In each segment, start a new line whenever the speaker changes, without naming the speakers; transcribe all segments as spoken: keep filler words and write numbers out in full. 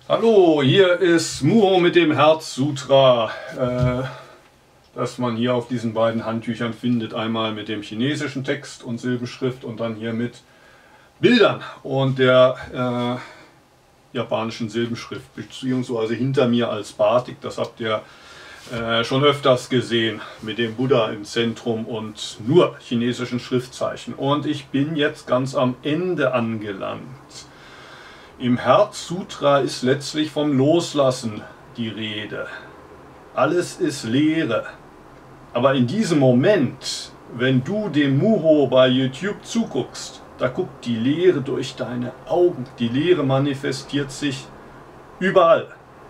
Hallo, hier ist Muho mit dem Herz Sutra, äh, das man hier auf diesen beiden Handtüchern findet. Einmal mit dem chinesischen Text und Silbenschrift und dann hier mit Bildern und der äh, japanischen Silbenschrift, beziehungsweise hinter mir als Batik. Das habt ihr äh, schon öfters gesehen mit dem Buddha im Zentrum und nur chinesischen Schriftzeichen. Und ich bin jetzt ganz am Ende angelangt. Im Herz-Sutra ist letztlich vom Loslassen die Rede. Alles ist Leere. Aber in diesem Moment, wenn du dem Muho bei YouTube zuguckst, da guckt die Leere durch deine Augen. Die Leere manifestiert sich überall.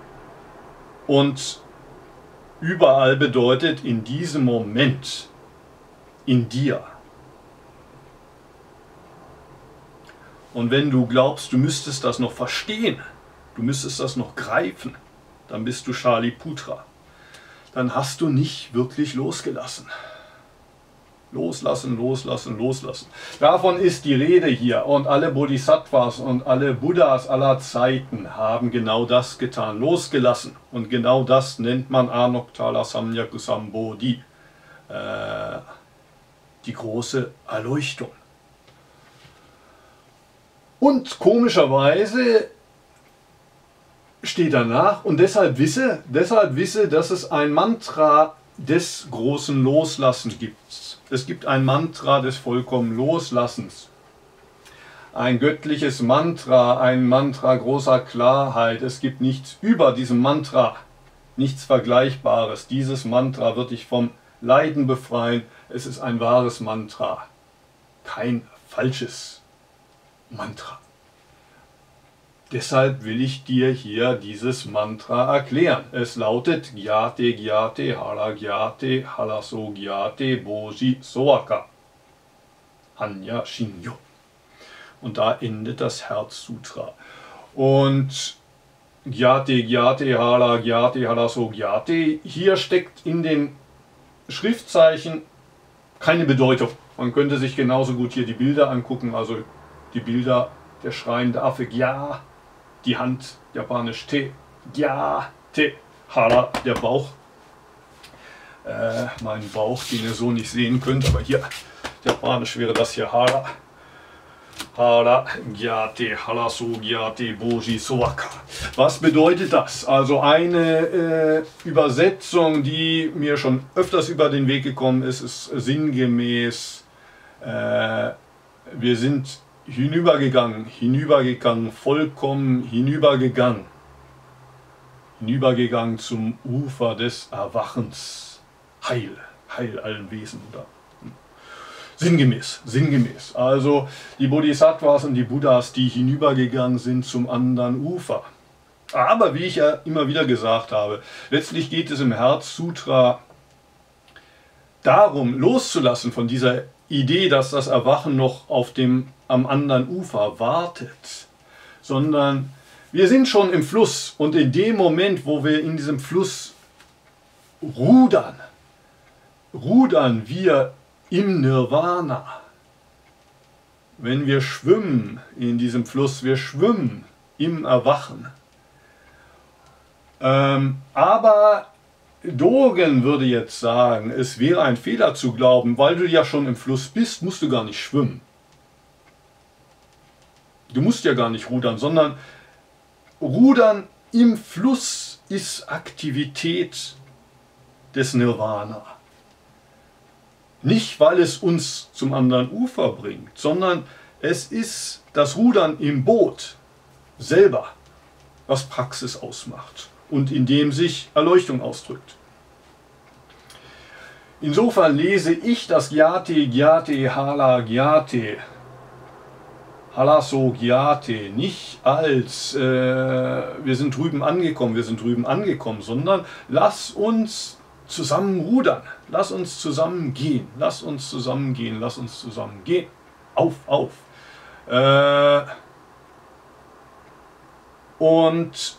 Und überall bedeutet in diesem Moment in dir. Und wenn du glaubst, du müsstest das noch verstehen, du müsstest das noch greifen, dann bist du Shaliputra. Dann hast du nicht wirklich losgelassen. Loslassen, loslassen, loslassen. Davon ist die Rede hier. Und alle Bodhisattvas und alle Buddhas aller Zeiten haben genau das getan, losgelassen. Und genau das nennt man Anuttara Samyaku Sambodhi, äh, die große Erleuchtung. Und komischerweise steht danach, und deshalb wisse, deshalb wisse, dass es ein Mantra des großen Loslassens gibt. Es gibt ein Mantra des vollkommenen Loslassens. Ein göttliches Mantra, ein Mantra großer Klarheit. Es gibt nichts über diesem Mantra, nichts Vergleichbares. Dieses Mantra wird dich vom Leiden befreien. Es ist ein wahres Mantra, kein falsches Mantra. Deshalb will ich dir hier dieses Mantra erklären. Es lautet Gyate Gyate Hara Gyate Haraso Gyate Boji Soaka Hanya Shinyo. Und da endet das Herz-Sutra. Und Gyate Gyate Hara Gyate Haraso Gyate, hier steckt in den Schriftzeichen keine Bedeutung. Man könnte sich genauso gut hier die Bilder angucken, also die Bilder, der schreiende Affe, Gya, die Hand, japanisch Te, Gya, Te, Hara, der Bauch, äh, mein Bauch, den ihr so nicht sehen könnt, aber hier, japanisch wäre das hier Hara, Hara, Gyate, Haraso, Gyate, Boji, Soaka. Was bedeutet das? Also eine äh, Übersetzung, die mir schon öfters über den Weg gekommen ist, ist sinngemäß, äh, wir sind hinübergegangen, hinübergegangen, vollkommen hinübergegangen. Hinübergegangen zum Ufer des Erwachens. Heil, Heil allen Wesen. Oder? Sinngemäß, sinngemäß. Also die Bodhisattvas und die Buddhas, die hinübergegangen sind zum anderen Ufer. Aber wie ich ja immer wieder gesagt habe, letztlich geht es im Herz-Sutra darum, loszulassen von dieser Idee, dass das Erwachen noch auf dem am anderen Ufer wartet, sondern wir sind schon im Fluss und in dem Moment, wo wir in diesem Fluss rudern, rudern wir im Nirvana. Wenn wir schwimmen in diesem Fluss, wir schwimmen im Erwachen. Ähm, aber Dogen würde jetzt sagen, es wäre ein Fehler zu glauben, weil du ja schon im Fluss bist, musst du gar nicht schwimmen. Du musst ja gar nicht rudern, sondern Rudern im Fluss ist Aktivität des Nirvana. Nicht, weil es uns zum anderen Ufer bringt, sondern es ist das Rudern im Boot selber, was Praxis ausmacht und in dem sich Erleuchtung ausdrückt. Insofern lese ich das Gyate Gyate Hara Gyate Haraso Gyate nicht als äh, wir sind drüben angekommen, wir sind drüben angekommen, sondern lass uns zusammen rudern, lass uns zusammen gehen, lass uns zusammen gehen, lass uns zusammen gehen. Auf, auf. Äh, und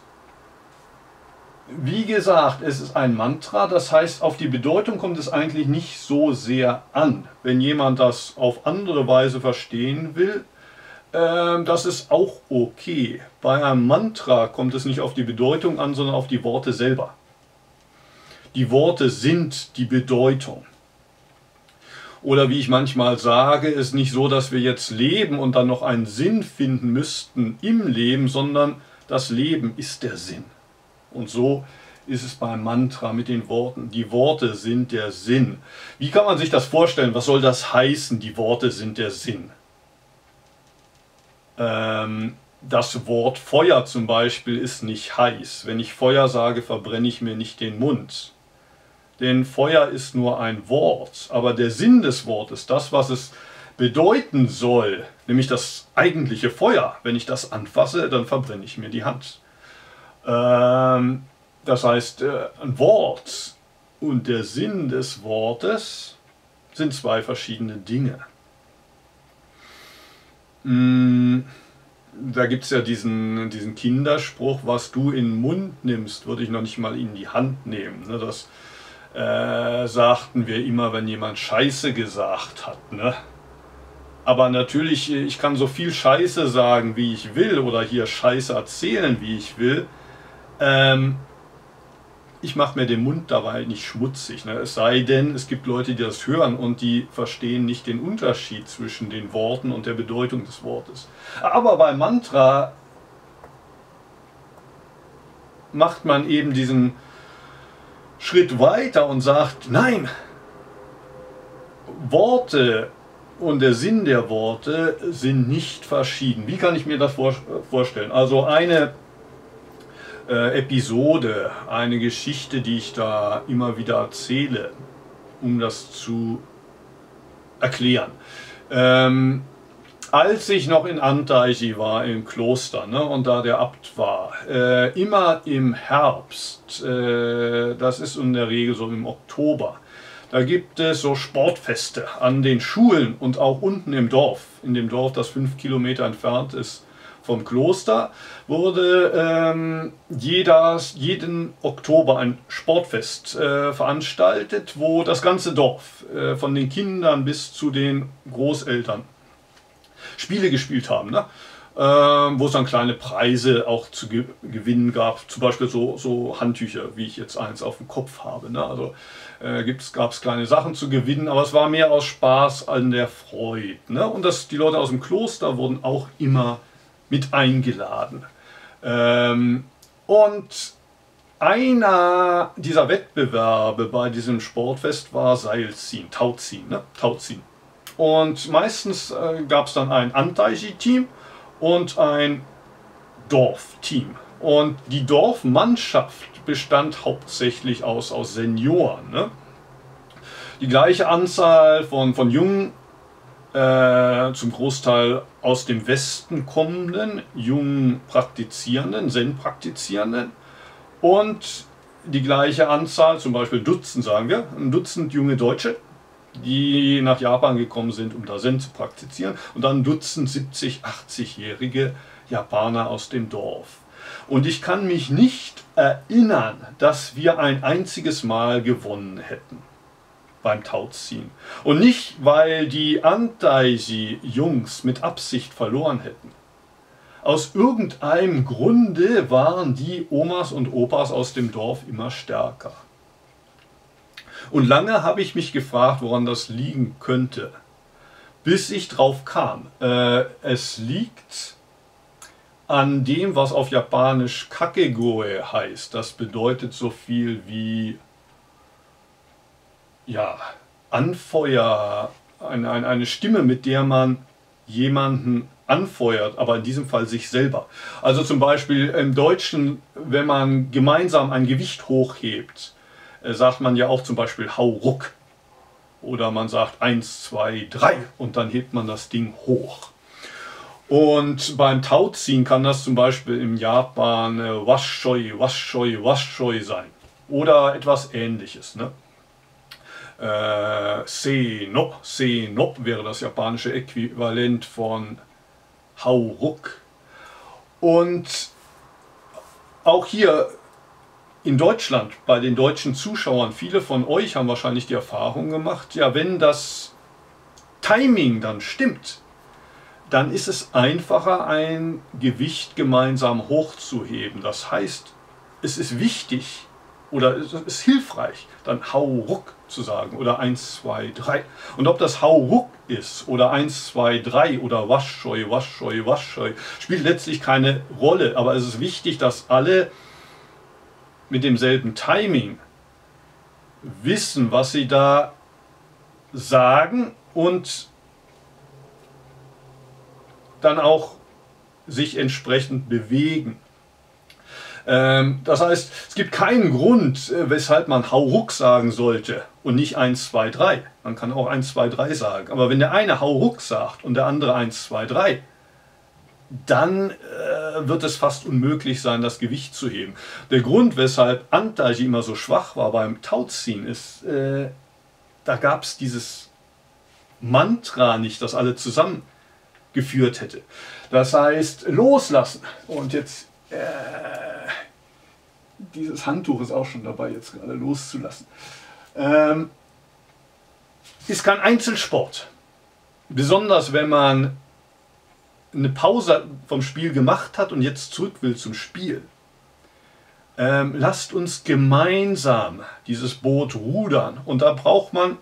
wie gesagt, es ist ein Mantra, das heißt, auf die Bedeutung kommt es eigentlich nicht so sehr an. Wenn jemand das auf andere Weise verstehen will, Ähm, das ist auch okay. Bei einem Mantra kommt es nicht auf die Bedeutung an, sondern auf die Worte selber. Die Worte sind die Bedeutung. Oder wie ich manchmal sage, ist nicht so, dass wir jetzt leben und dann noch einen Sinn finden müssten im Leben, sondern das Leben ist der Sinn. Und so ist es beim Mantra mit den Worten. Die Worte sind der Sinn. Wie kann man sich das vorstellen? Was soll das heißen, die Worte sind der Sinn? Ähm, das Wort Feuer zum Beispiel ist nicht heiß. Wenn ich Feuer sage, verbrenne ich mir nicht den Mund. Denn Feuer ist nur ein Wort, aber der Sinn des Wortes, das, was es bedeuten soll, nämlich das eigentliche Feuer, wenn ich das anfasse, dann verbrenne ich mir die Hand. Ähm, das heißt, ein Wort und der Sinn des Wortes sind zwei verschiedene Dinge. Da gibt es ja diesen, diesen Kinderspruch, was du in den Mund nimmst, würde ich noch nicht mal in die Hand nehmen. Das Äh, sagten wir immer, wenn jemand Scheiße gesagt hat. Ne? Aber natürlich, ich kann so viel Scheiße sagen, wie ich will, oder hier Scheiße erzählen, wie ich will. Ähm, ich mache mir den Mund dabei nicht schmutzig. Ne? Es sei denn, es gibt Leute, die das hören und die verstehen nicht den Unterschied zwischen den Worten und der Bedeutung des Wortes. Aber bei Mantra macht man eben diesen Schritt weiter und sagt, nein, Worte und der Sinn der Worte sind nicht verschieden. Wie kann ich mir das vorstellen? Also eine äh, Episode, eine Geschichte, die ich da immer wieder erzähle, um das zu erklären. Ähm, Als ich noch in Antaiji war, im Kloster, ne, und da der Abt war, äh, immer im Herbst, äh, das ist in der Regel so im Oktober, da gibt es so Sportfeste an den Schulen und auch unten im Dorf, in dem Dorf, das fünf Kilometer entfernt ist vom Kloster, wurde ähm, jeder, jeden Oktober ein Sportfest äh, veranstaltet, wo das ganze Dorf, äh, von den Kindern bis zu den Großeltern, Spiele gespielt haben, ne? ähm, wo es dann kleine Preise auch zu ge gewinnen gab, zum Beispiel so, so Handtücher, wie ich jetzt eins auf dem Kopf habe. Ne? Also äh, gab es kleine Sachen zu gewinnen, aber es war mehr aus Spaß an der Freude. Ne? Und das, die Leute aus dem Kloster wurden auch immer mit eingeladen. Ähm, und einer dieser Wettbewerbe bei diesem Sportfest war Seilziehen, Tauziehen, ne? Tauziehen. Und meistens äh, gab es dann ein Antaiji-Team und ein Dorfteam. Und die Dorfmannschaft bestand hauptsächlich aus, aus Senioren. Ne? Die gleiche Anzahl von, von jungen, äh, zum Großteil aus dem Westen kommenden, jungen Praktizierenden, Zen-Praktizierenden. Und die gleiche Anzahl, zum Beispiel Dutzend sagen wir, ein Dutzend junge Deutsche, die nach Japan gekommen sind, um da Zen zu praktizieren, und dann ein Dutzend siebzig-, achtzigjährige Japaner aus dem Dorf. Und ich kann mich nicht erinnern, dass wir ein einziges Mal gewonnen hätten beim Tauziehen. Und nicht, weil die Antaiji-Jungs mit Absicht verloren hätten. Aus irgendeinem Grunde waren die Omas und Opas aus dem Dorf immer stärker. Und lange habe ich mich gefragt, woran das liegen könnte, bis ich drauf kam. Äh, es liegt an dem, was auf Japanisch Kakegoe heißt. Das bedeutet so viel wie ja, Anfeuer, eine, eine Stimme, mit der man jemanden anfeuert, aber in diesem Fall sich selber. Also zum Beispiel im Deutschen, wenn man gemeinsam ein Gewicht hochhebt, sagt man ja auch zum Beispiel hau ruck. Oder man sagt eins, zwei, drei und dann hebt man das Ding hoch. Und beim Tauziehen kann das zum Beispiel im Japan äh, Waschoi, Waschoi, Waschoi sein. Oder etwas Ähnliches. Ne? Äh, Se no, Se no wäre das japanische Äquivalent von hau ruck. Und auch hier in Deutschland, bei den deutschen Zuschauern, viele von euch haben wahrscheinlich die Erfahrung gemacht, ja, wenn das Timing dann stimmt, dann ist es einfacher, ein Gewicht gemeinsam hochzuheben. Das heißt, es ist wichtig oder es ist hilfreich, dann hau ruck zu sagen oder eins, zwei, drei. Und ob das hau ruck ist oder eins, zwei, drei oder waschscheu, waschscheu, waschscheu, spielt letztlich keine Rolle. Aber es ist wichtig, dass alle mit demselben Timing wissen, was sie da sagen und dann auch sich entsprechend bewegen. Ähm, das heißt, es gibt keinen Grund, weshalb man hau ruck sagen sollte und nicht eins, zwei, drei. Man kann auch eins, zwei, drei sagen. Aber wenn der eine hau ruck sagt und der andere eins, zwei, drei, dann äh, wird es fast unmöglich sein, das Gewicht zu heben. Der Grund, weshalb Antaji immer so schwach war beim Tauziehen, ist, äh, da gab es dieses Mantra nicht, das alle zusammen geführt hätte. Das heißt, loslassen. Und jetzt, äh, dieses Handtuch ist auch schon dabei, jetzt gerade loszulassen. Ähm, ist kein Einzelsport. Besonders wenn man eine Pause vom Spiel gemacht hat und jetzt zurück will zum Spiel. Ähm, lasst uns gemeinsam dieses Boot rudern. Und da braucht man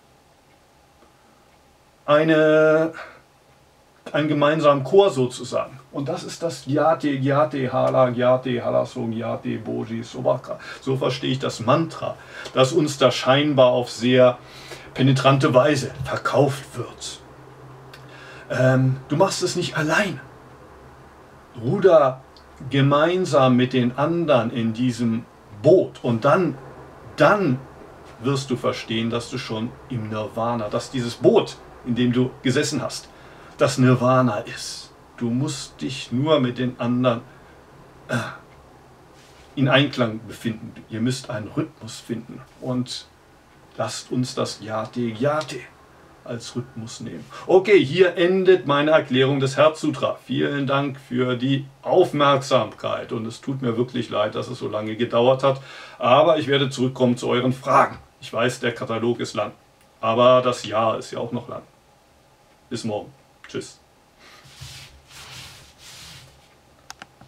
eine einen gemeinsamen Chor sozusagen. Und das ist das Gyate, Gyate, Hala, Gyate, Halaso, Gyate, Boji, Sobaka. So verstehe ich das Mantra, das uns da scheinbar auf sehr penetrante Weise verkauft wird. Ähm, du machst es nicht allein. Ruder gemeinsam mit den anderen in diesem Boot und dann, dann wirst du verstehen, dass du schon im Nirvana, dass dieses Boot, in dem du gesessen hast, das Nirvana ist. Du musst dich nur mit den anderen äh, in Einklang befinden. Ihr müsst einen Rhythmus finden und lasst uns das Yate Yate als Rhythmus nehmen. Okay, hier endet meine Erklärung des Herzsutra. Vielen Dank für die Aufmerksamkeit und es tut mir wirklich leid, dass es so lange gedauert hat, aber ich werde zurückkommen zu euren Fragen. Ich weiß, der Katalog ist lang, aber das Jahr ist ja auch noch lang. Bis morgen. Tschüss.